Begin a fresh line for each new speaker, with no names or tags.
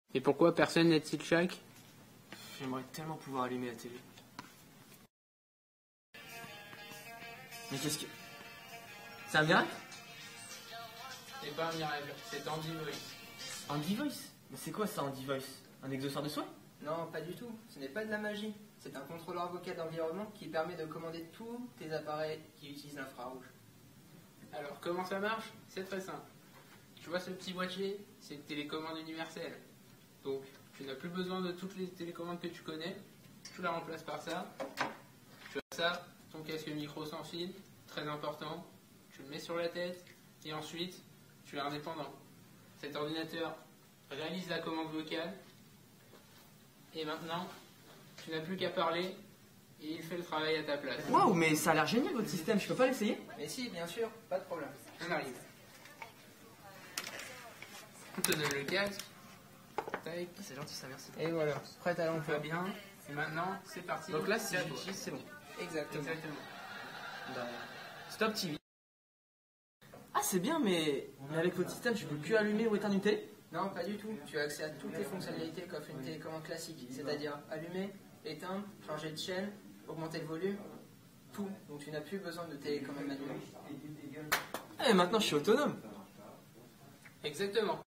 Et pourquoi personne n'aide-t-il Shaq?
J'aimerais tellement pouvoir allumer la télé. Mais qu'est-ce que... C'est un miracle?
C'est pas un miracle, c'est Andy Voice.
Andy Voice? Mais c'est quoi ça, Andy Voice? Un exauceur de soi?
Non, pas du tout. Ce n'est pas de la magie. C'est un contrôleur vocal d'environnement qui permet de commander tous tes appareils qui utilisent l'infrarouge.
Alors comment ça marche? C'est très simple. Tu vois ce petit boîtier? C'est une télécommande universelle. Donc tu n'as plus besoin de toutes les télécommandes que tu connais. Tu la remplaces par ça. Tu as ça, ton casque micro sans fil, très important. Tu le mets sur la tête et ensuite tu es indépendant. Cet ordinateur réalise la commande vocale et maintenant tu n'as plus qu'à parler et il fait le travail à ta place.
Waouh, mais ça a l'air génial votre système, je peux pas l'essayer?
Mais si, bien sûr, pas de problème.
On arrive. On te donne le casque. Tac.
C'est gentil ça, merci.
Et voilà, prête à
On
l'emploi.
va bien. Et maintenant, c'est parti.
Donc là, si
c'est à toi.
j'utilise, c'est bon.
Exactement.
Exactement.
Stop TV. Ah c'est bien, mais avec votre système, je peux plus allumer ou éteindre une télé?
Non, pas du tout. Tu as accès à toutes les fonctionnalités qu'offre une télécommande classique, c'est-à-dire allumer, éteindre, changer de chaîne, augmenter le volume, tout. Donc tu n'as plus besoin de télécommande manuelle.
Eh, maintenant je suis autonome.
Exactement.